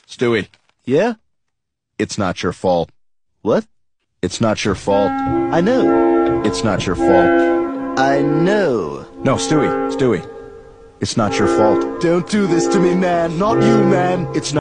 Stewie. Yeah? It's not your fault. What? It's not your fault. I know. It's not your fault. I know. No, Stewie. It's not your fault. Don't do this to me, man. Not you, man. It's not